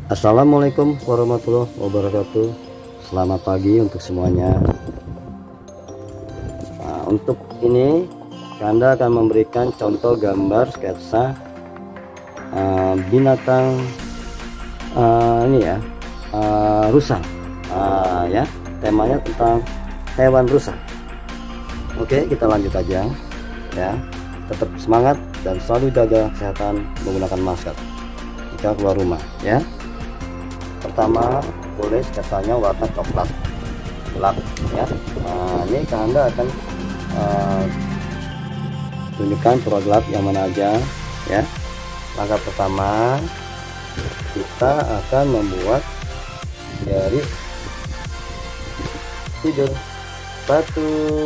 Assalamualaikum warahmatullahi wabarakatuh. Selamat pagi untuk semuanya. Nah, untuk ini Anda akan memberikan contoh gambar sketsa binatang rusa. Ya, temanya tentang hewan rusa. Oke, kita lanjut aja ya. Tetap semangat dan selalu jaga kesehatan menggunakan masker jika keluar rumah ya. Pertama, boleh sketsanya warna coklat gelap ya. Nah, ini Anda akan tunjukkan pura gelap yang mana aja ya. Langkah pertama, kita akan membuat garis tidur satu.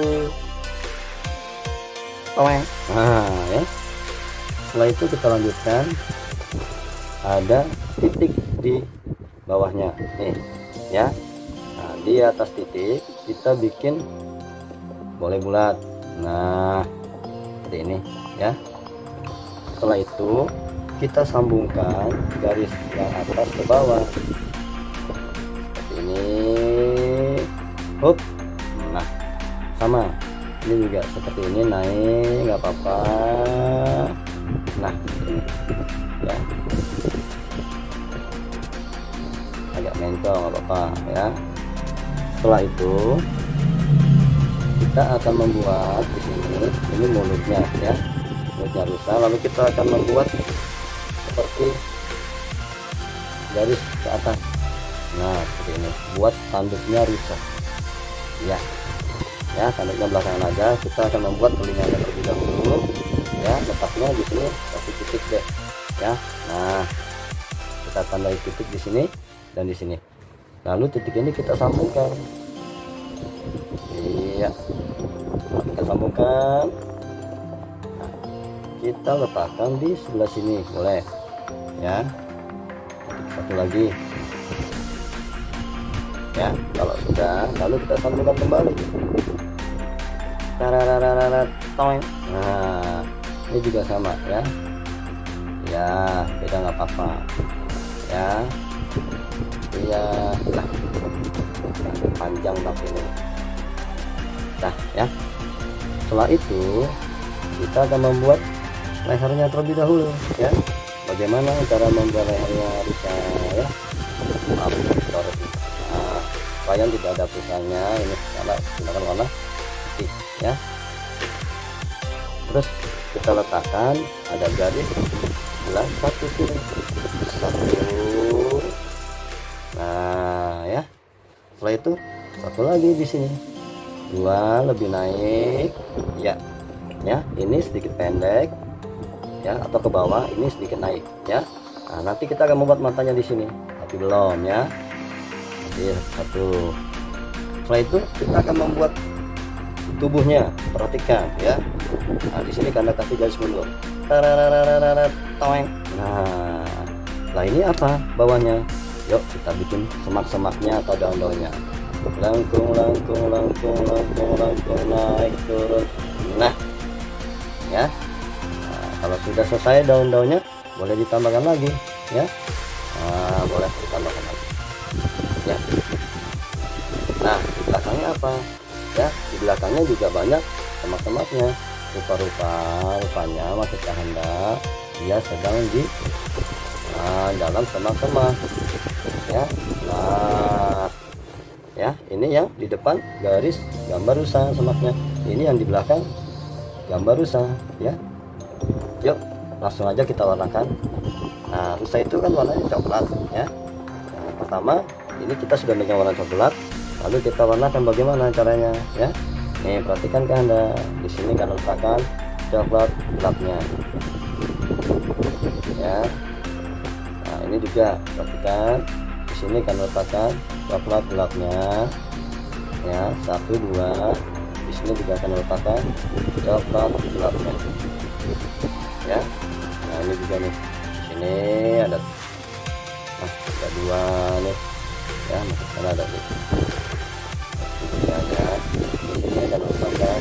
Nah ya, setelah itu kita lanjutkan, ada titik di bawahnya nih ya. Nah, di atas titik kita bikin boleh bulat, nah seperti ini ya. Setelah itu kita sambungkan garis yang atas ke bawah seperti ini. Hop, nah sama ini juga seperti ini, naik nggak apa-apa. Nah ini ya, agak mentol nggak apa-apa ya. Setelah itu kita akan membuat di sini, ini mulutnya ya, mulutnya rusa. Lalu kita akan membuat seperti garis ke atas. Nah seperti ini, buat tanduknya rusa ya. Ya, tanduknya belakangan aja. Kita akan membuat telinganya terlebih dahulu ya. Letaknya di sini kasih titik deh ya. Nah kita tandai titik di sini dan di sini. Lalu titik ini kita sambungkan. Iya, kita sambungkan. Nah, kita letakkan di sebelah sini boleh ya. Titik satu lagi ya. Kalau sudah, lalu kita sambungkan kembali. Nah ini juga sama ya. Ya beda nggak apa-apa ya. Iya lah, panjang tapi ini. Nah ya, setelah itu kita akan membuat lehernya terlebih dahulu ya. Bagaimana cara membuat lehernya bisa ya? Maaf, nah, supaya tidak ada pusanya ini, karena gunakan warna putih ya. Terus kita letakkan ada garis belah satu sini, satu. Nah ya, setelah itu satu lagi di sini, dua, lebih naik ya. Ya, ini sedikit pendek ya, atau ke bawah, ini sedikit naik ya. Nah, nanti kita akan membuat matanya di sini, tapi belum ya. Jadi satu. Setelah itu kita akan membuat tubuhnya, perhatikan ya. Nah di sini Anda kasih garis mundur. Nah ini apa bawahnya? Yuk kita bikin semak-semaknya atau daun-daunnya. Langkung, langkung, langkung, langkung, langkung, naik turun. Nah ya. Nah, kalau sudah selesai daun-daunnya, boleh ditambahkan lagi ya. Nah, boleh ditambahkan lagi ya. Nah di belakangnya apa ya? Di belakangnya juga banyak semak-semaknya. Rupanya maksudnya Anda dia sedang di dalam semak-semak ya. Nah ya, ini yang di depan garis gambar rusa semaknya, ini yang di belakang gambar rusa ya. Yuk langsung aja kita warnakan. Nah rusa itu kan warnanya coklat ya. Nah, pertama ini kita sudah megang warna coklat, lalu kita warnakan bagaimana caranya ya. Nih perhatikan kan Anda, di sini kan letakkan coklat gelapnya ya. Nah ini juga perhatikan, di sini kan letakkan coklat gelapnya ya. Satu, dua, di sini juga akan letakkan coklat gelapnya ya. Nah ini juga nih, di sini ada, nah ada dua nih ya, maksudnya ada nih. Ini akan letakkan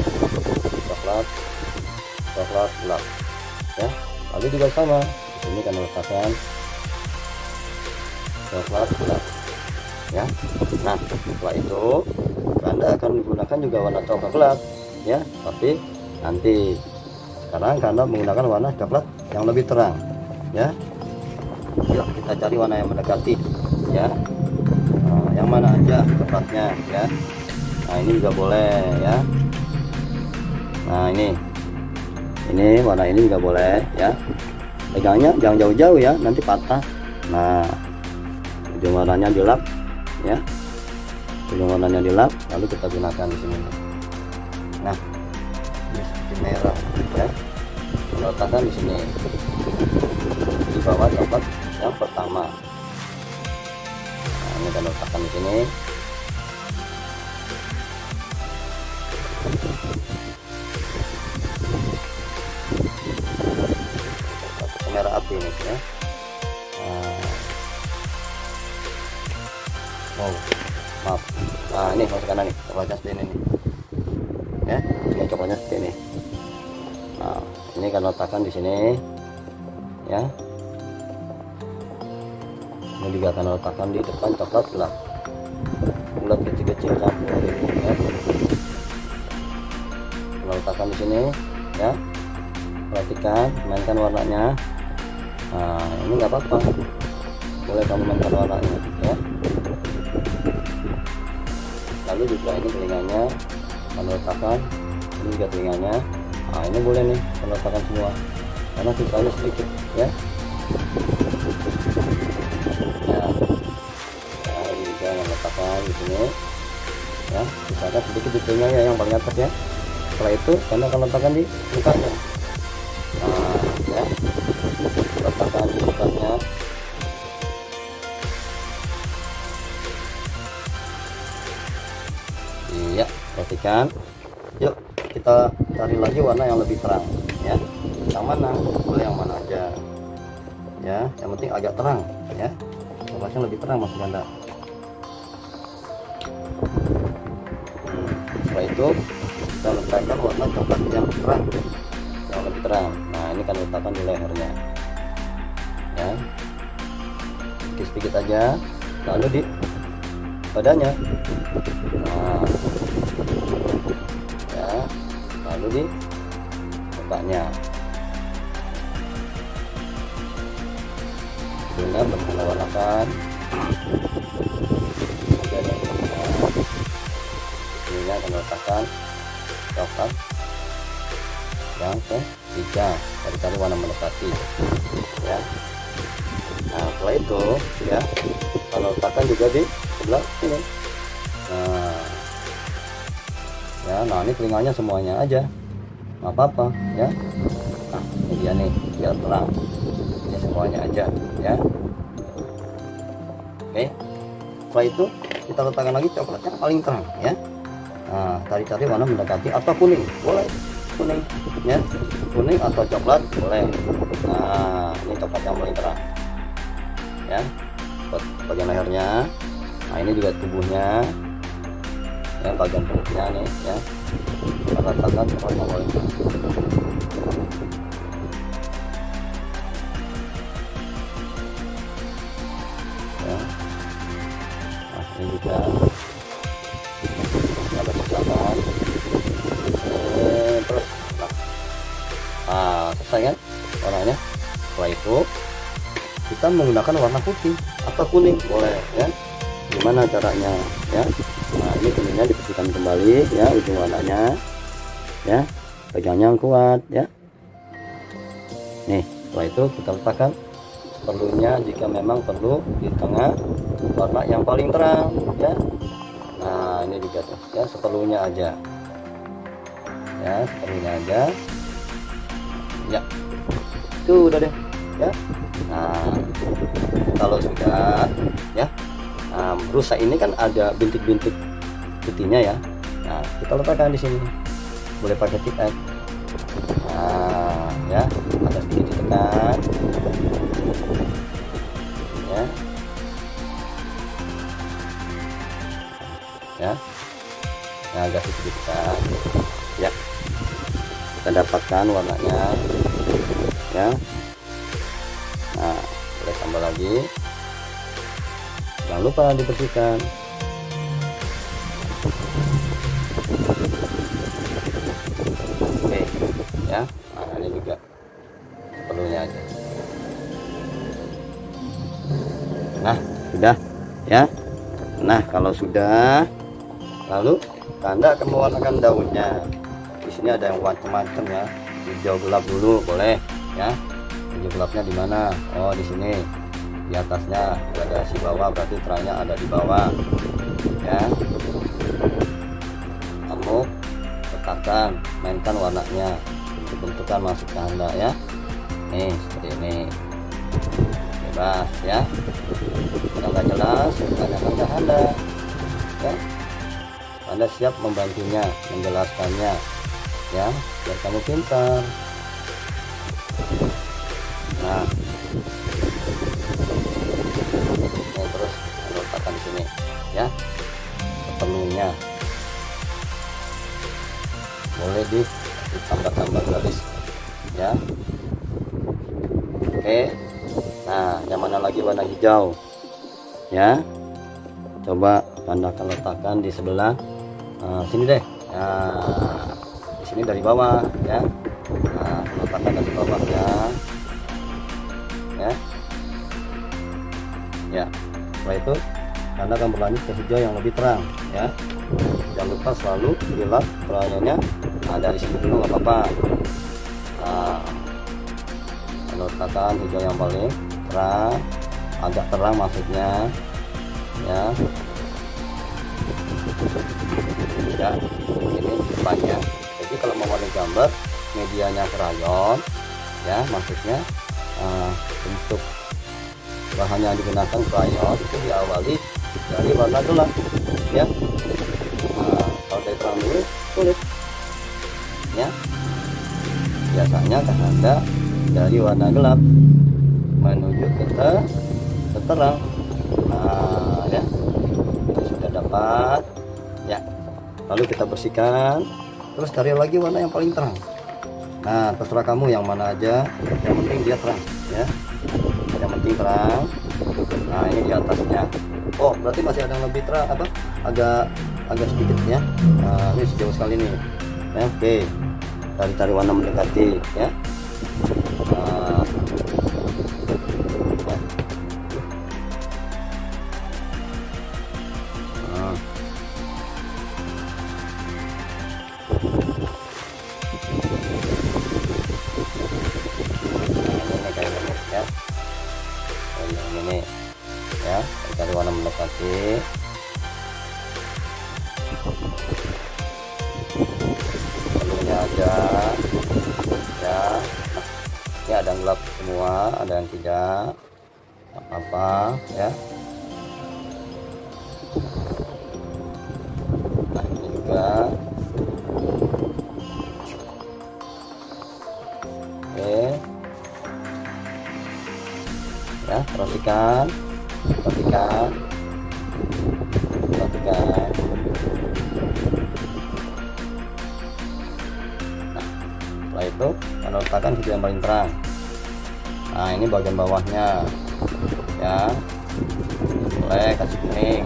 coklat gelap ya. Lalu juga sama, di sini kan letakkan coklat gelap ya. Nah setelah itu Anda akan menggunakan juga warna coklat gelap ya, tapi nanti sekarang Anda menggunakan warna coklat yang lebih terang ya. Yuk kita cari warna yang mendekati ya. Yang mana aja coklatnya ya. Nah ini juga boleh ya. Nah ini warna ini juga boleh ya. Pegangnya jangan jauh-jauh ya, nanti patah. Nah ujung warnanya dilap ya, ujung warnanya dilap, lalu kita gunakan di sini. Nah ini seperti merah ya, letakkan di sini di bawah coklat yang pertama. Nah ini kita letakkan di sini. Merah api ini ya. Maaf. Nah ini masukkan nih coklatnya seperti ini ya. Ini coklatnya seperti ini. Nah ini kan letakkan di sini ya. Ini juga akan letakkan di depan coklat gelap, bulat kecil-kecil campur ya. Kita letakkan di sini ya. Perhatikan, mainkan warnanya. Nah ini nggak apa-apa, boleh kamu mainkan warnanya ya. Lalu juga ini telinganya akan letakkan, ini juga telinganya. Nah ini boleh nih akan letakkan semua karena sisanya sedikit ya. Nah ini juga yang letakkan di sini ya, sisakan sedikit di telinganya yang paling atas ya. Setelah itu Anda akan letakkan di mukanya. Nah ya, letakkan di mukanya. Iya, perhatikan. Yuk kita cari lagi warna yang lebih terang ya. Yang mana? Boleh yang mana aja ya, yang penting agak terang ya. Coklatnya lebih terang maksud Anda. Setelah itu kita letakkan warna coklat yang terang, yang lebih terang. Nah ini kan letakkan di lehernya ya, sedikit aja, lalu di badannya. Nah ya, lalu di mukanya. Hidungnya berwarna-warnakan. Ini akan letakkan coklat yang ketiga, cari warna mendekati ya. Nah setelah itu ya, kalau letakkan juga di sebelah sini. Nah ini telinganya semuanya aja, nggak apa-apa ya. Nah ini dia nih, biar terang, ini semuanya aja ya. Oke, setelah itu kita letakkan lagi coklat yang paling terang ya. Nah cari-cari warna mendekati atau kuning, boleh kuning ya, kuning atau coklat boleh. Nah ini coklat yang paling terang ya, buat bagian lehernya. Nah ini juga tubuhnya ya, bagian perutnya nih ya, letakkan coklat yang paling terang ya. Nah ini juga ada letakkan terus. Nah selesai kan warnanya. Setelah itu kita menggunakan warna putih atau kuning boleh ya. Gimana caranya ya? Nah ini kuningnya dibersihkan kembali ya, ujung warnanya ya, pegangnya yang kuat ya. Nih setelah itu kita letakkan perlunya, jika memang perlu di tengah warna yang paling terang ya. Nah ini juga tuh ya, seperlunya aja ya, seperlunya aja ya. Itu udah deh ya. Nah kalau sudah ya, rusa ini kan ada bintik-bintik putihnya ya. Nah kita letakkan di sini, boleh pakai tiket. Nah ya, agak sedikit ditekan ya ya, agak sedikit ditekan ya. Kita dapatkan warnanya ya. Nah boleh tambah lagi jangan lupa dibersihkan. Oke ya, nah ini juga perlunya aja. Nah sudah ya. Nah kalau sudah, lalu Anda akan mewarnakan daunnya. Di sini ada yang macam-macam ya. Hijau gelap dulu boleh ya. Hijau gelapnya di mana? Oh di sini, di atasnya gradasi bawah, berarti terangnya ada di bawah ya. Kamu letakkan, mainkan warnanya, bentuk-bentukan masuk ke Anda ya. Nih seperti ini, bebas ya. Kalau nggak jelas, tanyakan ke Anda ya. Anda siap membantunya, menjelaskannya ya, biar kamu pintar. Nah ini terus letakkan di sini ya, sepenuhnya. Boleh ditambah-tambah garis ya. Oke, nah yang mana lagi warna hijau ya, coba Anda akan letakkan di sebelah sini deh. Nah di sini dari bawah ya. Nah letakkan dari bawah ya. Ya, setelah itu Anda akan berlanjut ke hijau yang lebih terang ya. Jangan lupa selalu gelap perannya. Nah dari sini dulu nggak apa-apa. Nah letakkan hijau yang paling terang, agak terang maksudnya ya. Ya ini depannya. Jadi kalau mau warna gambar, medianya krayon ya, maksudnya untuk bahannya yang digunakan krayon itu diawali dari warna gelap ya. Kalau dari terang dulu sulit ya, biasanya kan Anda dari warna gelap menuju ke terang. Nah ya, ini sudah dapat ya. Lalu kita bersihkan, terus cari lagi warna yang paling terang. Nah terserah kamu yang mana aja, yang penting dia terang ya, yang penting terang. Nah ini di atasnya. Oh berarti masih ada yang lebih terang, apa agak sedikit ya. Nah, ini sejauh sekali nih ya. Oke, cari warna mendekati ya. Nah, ya. Nah. Ini ya, cari warna mendekati perlunya aja ya. Nah, ini ada yang gelap semua, ada yang tidak apa-apa ya. Nah ini juga oke ya. Perhatikan. Nah setelah itu kita letakkan hijau yang paling terang. Nah ini bagian bawahnya ya, boleh kasih kuning.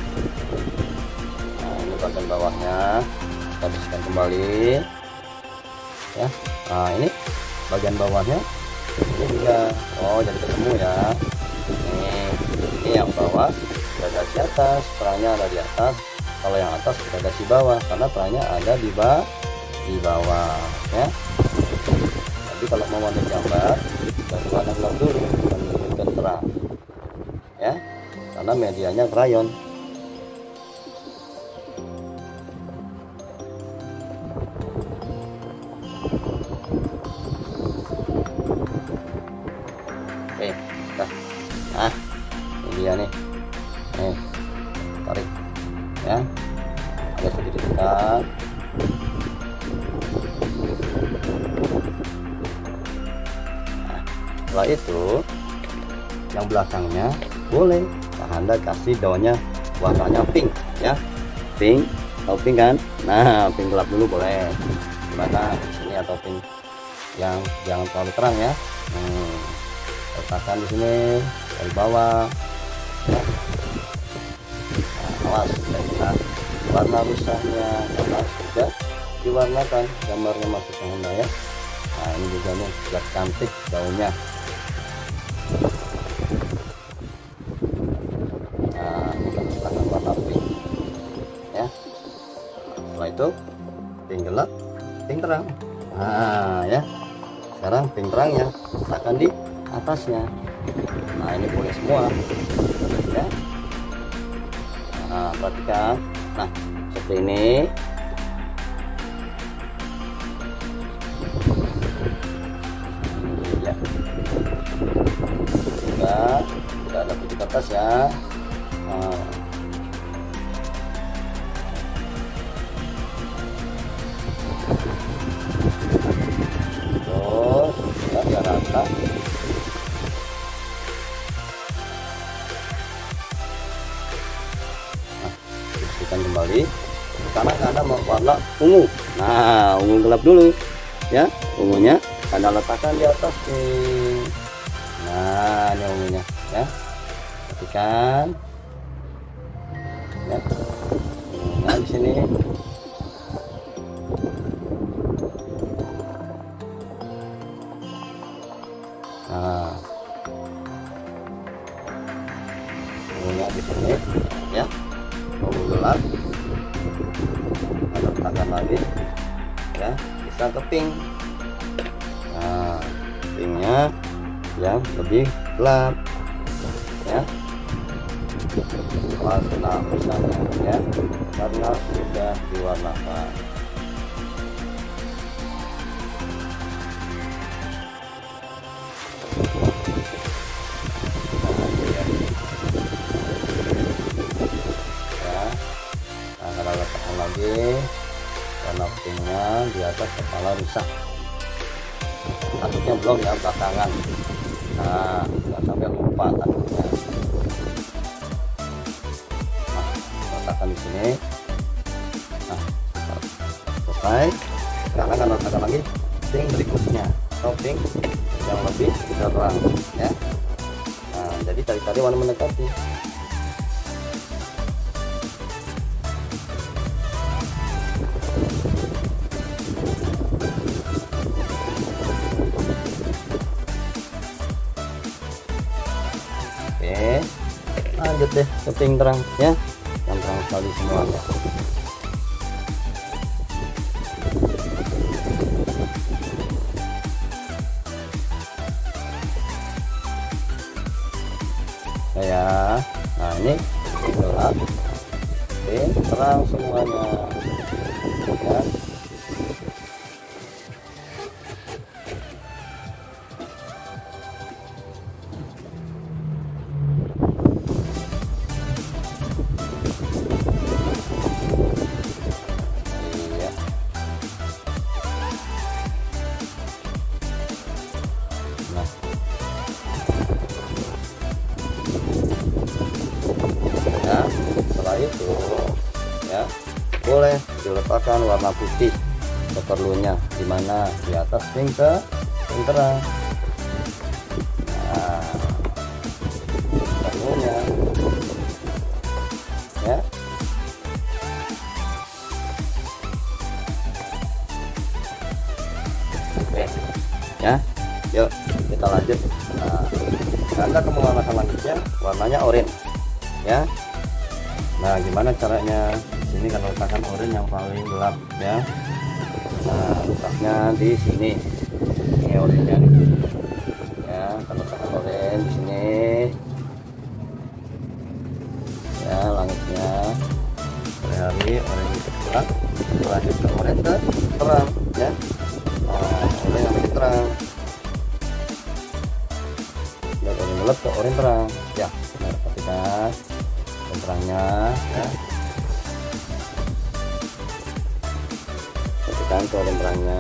Nah ini bagian bawahnya, kita bersihkan kembali ya. Nah ini bagian bawahnya ini juga, oh jadi ketemu ya. Ini yang bawah gradasi atas, terangnya ada di atas. Kalau yang atas gradasi bawah, karena terangnya ada di bawah ya. Jadi kalau mau warna gambar, dari warna gelap dulu menuju ke terang ya, karena medianya krayon. Oke, nah ini dia nih, tarik ya, agak sedikit dekat. Nah, setelah itu yang belakangnya boleh Anda kasih daunnya warnanya pink ya, pink, atau pink kan. Nah pink gelap dulu boleh, gimana di sini, atau pink yang jangan terlalu terang ya. Letakkan di sini dari bawah ya. awas karena warna rusaknya karena sudah diwarnakan gambarnya maksudnya Anda ya. Nah ini juga nih sudah cantik daunnya. Nah ini kita akan warna pink ya. Setelah itu pink gelap, pink terang. Nah ya, sekarang pink terangnya letakkan di atasnya. Nah ini boleh semua ya. Nah perhatikan, nah seperti ini. Ya, sudah ada di atas ya. Nah. Terus ya biar rata. Bersihkan kembali karena Anda mau warna ungu. Nah ungu gelap dulu ya, ungunya Anda letakkan di atas nih. Nah ini ungunya ya, perhatikan ya, ungunya di sini. Nah ungunya di sini ya, ungu gelap Anda letakkan lagi ya, bisa ke pink. Nah pinknya yang lebih gelap ya, warna misalnya ya, karena sudah diwarnakan. Nah, kita letakkan lagi warna pinknya di atas kepala rusa. Tanduknya belum ya, belakangan. Nah jangan sampai lupa tanduknya. Nah letakkan di sini. Nah selesai. Sekarang akan letakkan lagi pink berikutnya, atau pink yang lebih terang ya. Nah jadi tadi warna mendekati. Oke, lanjut deh ke pink terang ya, yang terang sekali semuanya. Ya, nah ini gelap, pink terang semuanya ya. Ya, setelah itu ya boleh diletakkan warna putih seperlunya, dimana di atas pink terang. Nah seperlunya ya. Oke ya, yuk kita lanjut. Nah Anda akan mewarnakan lanjutnya warnanya oranye ya. Nah gimana caranya? Di sini kan letakkan oranye yang paling gelap ya. Nah letaknya di sini. Ini oranye nih ya, kalau letakkan oranye di sini ya. Langitnya sore hari oranye gelap, lanjut ke oranye terang ya. Oranye yang lebih terang, dan oranye gelap ke oranye terang ya. Nah, perhatikan terangnya ya, perhatikan ke oranye terangnya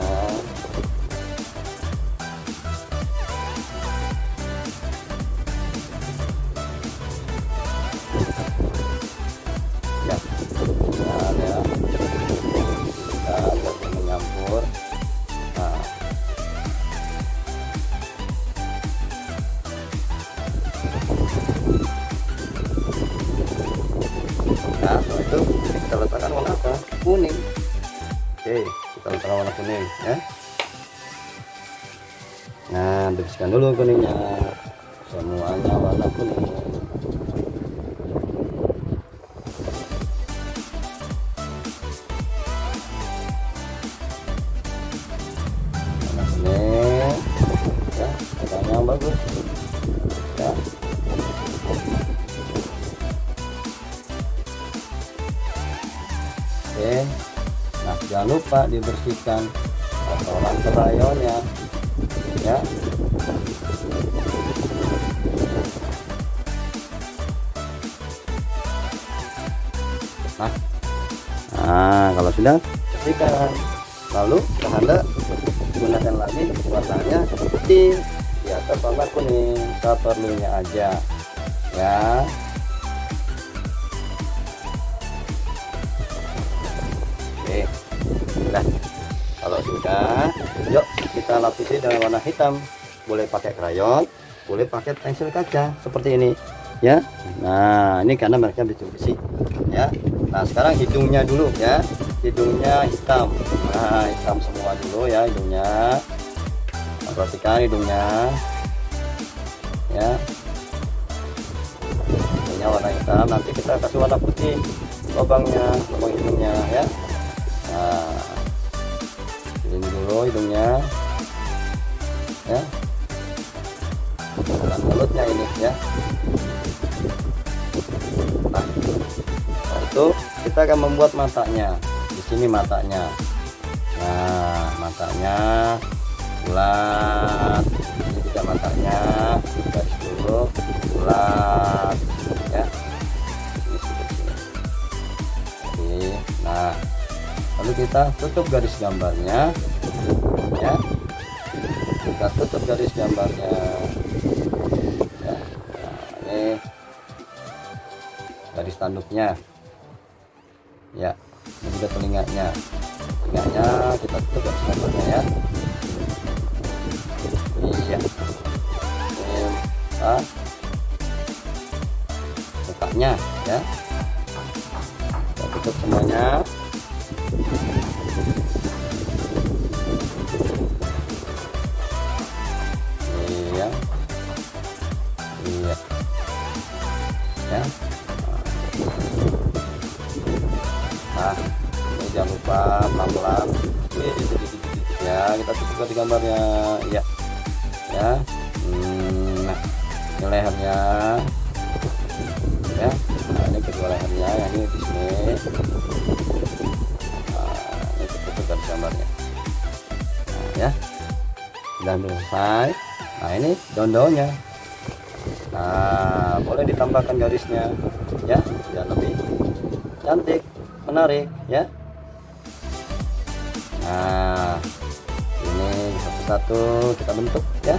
ya. Nah ya, kita biar menyampur. Nah ya, kuning ya. Nah, bersihkan dulu kuningnya, semuanya warna kuning. Warna kuning ya, warna yang bagus ya. Oke, nah jangan lupa dibersihkan kotoran krayonnya ya. Nah, kalau sudah bersihkan, lalu Kahanda gunakan lagi warnanya seperti di atas warna kuning, seperlunya aja ya. Oke, nah kalau sudah, yuk kita lapisi dengan warna hitam. Boleh pakai krayon, boleh pakai pensil kaca seperti ini ya. Nah, ini karena mereka besi ya. Nah, sekarang hidungnya dulu ya, hidungnya hitam. Nah, hitam semua dulu ya hidungnya. Nah, perhatikan hidungnya ya, hidungnya warna hitam. Nanti kita kasih warna putih lubangnya, lubang hidungnya ya. Nah, ini dulu hidungnya ya, dan mulutnya ini ya. Nah, itu kita akan membuat matanya. Di sini matanya. Nah, matanya bulat. Ini juga matanya, garis dulu bulat ya. Oke, nah lalu kita tutup garis gambarnya ya. Kita tutup garis gambarnya ya. Nah, ini garis tanduknya ya. Ini juga telinganya kita tutup garis gambarnya ya. Iya, ini mukanya ya, kita tutup semuanya. Iya ya. Nah, ini jangan lupa pelan-pelan ya, kita tutup di gambarnya ya ya. Nah, ini lehernya ya. Nah, ini kedua lehernya, yang ini di sini. Nah, ini tutup garis gambarnya nah, ya. Sudah selesai. Nah, ini daun-daunnya. Nah, boleh ditambahkan garisnya ya, biar lebih cantik, menarik ya. Nah, ini satu-satu kita bentuk ya.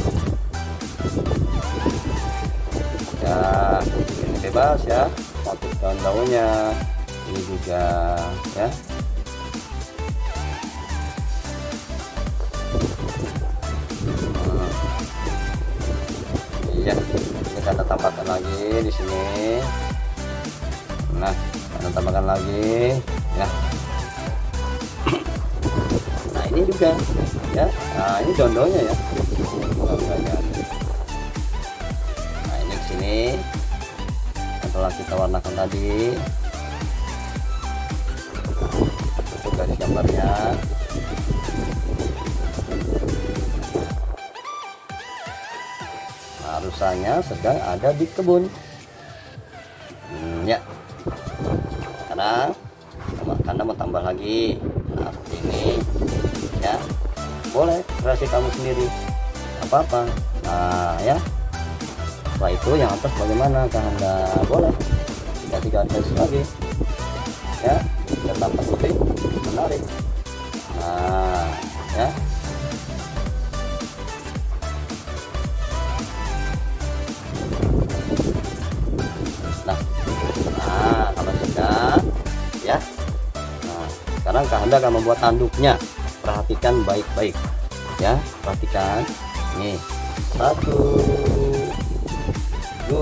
Ya, ini bebas ya, motif daun-daunnya ini juga ya. Iya, ini kita tambahkan lagi di sini. Nah, kita tambahkan lagi ya. Nah, ini juga ya. Nah, ini daun-daunnya ya. Nah, ini di sini setelah kita warnakan tadi, untuk garis gambarnya. Nah, rusanya sedang ada di kebun ya. Karena mau tambah lagi. Nah, seperti ini ya, boleh kreasi kamu sendiri apa-apa. Nah ya, setelah itu yang atas bagaimana Kahanda, boleh dikasih garis lagi ya, biar tampak putih menarik. Nah ya, nah kalau sudah ya. Nah, sekarang Kahanda akan membuat tanduknya. Perhatikan baik-baik ya, perhatikan nih, 1 2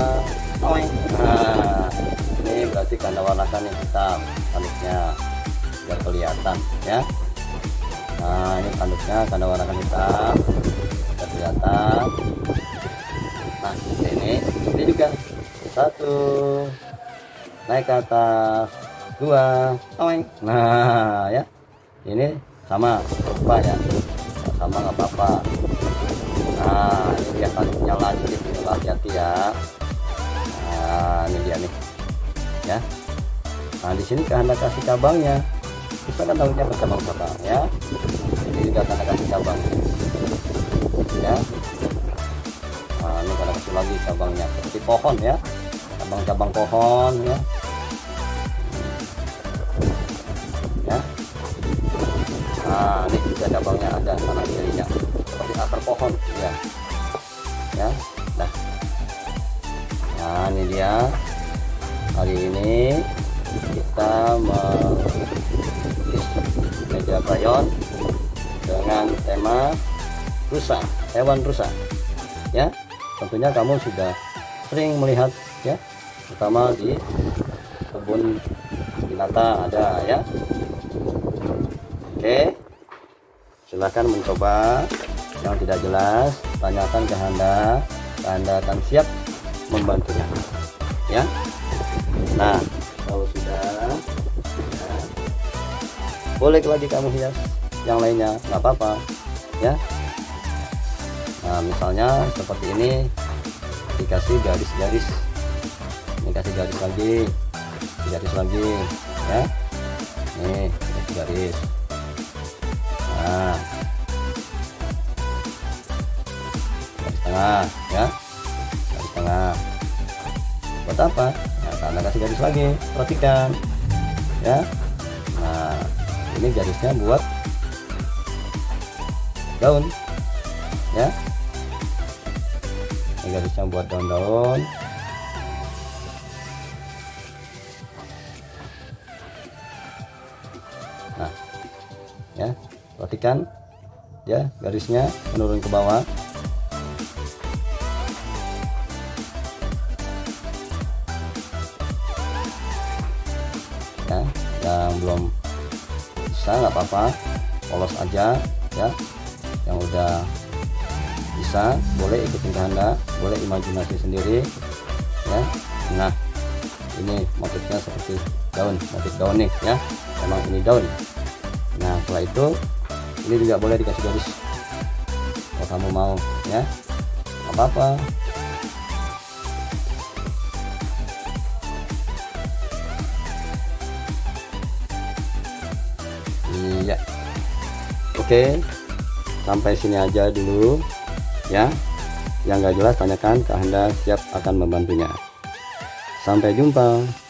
nah, ini berarti Kahanda warnakan yang hitam tanduknya biar kelihatan ya. Nah, ini tanduknya tanda warna hitam, sudah kelihatan. Nah, ini juga 1, naik ke atas, 2, toeng. Nah ya, ini sama lupa ya, sama nggak apa-apa. Nah, ini dia tanduknya lagi, hati-hati ya. Nah, ini dia nih ya. Nah, di sini Anda kasih cabangnya, bisa kan tanduknya bercabang-cabang ya. Ini juga Anda kasih cabang ya. Nah, ini Anda kasih lagi cabangnya seperti pohon ya, cabang-cabang pohon ya. Ya. Nah, ini juga cabangnya ada kanan kirinya seperti akar pohon ya. Ya, nah ini dia. Hari ini kita melukis meja krayon dengan tema rusa, hewan rusa ya. Tentunya kamu sudah sering melihat ya, terutama di kebun binatang ada ya. Oke, silahkan mencoba. Yang tidak jelas tanyakan ke Anda akan siap membantunya ya. Nah, kalau sudah ya, boleh lagi kamu hias yang lainnya, nggak apa-apa ya. Nah, misalnya seperti ini dikasih garis-garis, ini kasih garis lagi ya. Nih kasih garis. Nah, garis tengah ya, garis tengah. Buat apa? Nah, Anda kasih garis lagi, perhatikan ya. Nah, ini garisnya buat daun ya. Ini garisnya buat daun-daun. Nah ya, perhatikan ya, garisnya menurun ke bawah. Ya, yang belum bisa nggak apa-apa, polos aja ya. Yang udah bisa boleh ikutin Anda, boleh imajinasi sendiri ya. Nah, ini motifnya seperti daun, motif daun nih ya, memang ini daun. Nah, setelah itu ini juga boleh dikasih garis kalau kamu mau ya, nggak apa-apa. Iya, oke, sampai sini aja dulu ya. Yang nggak jelas tanyakan ke Anda, siap akan membantunya. Sampai jumpa.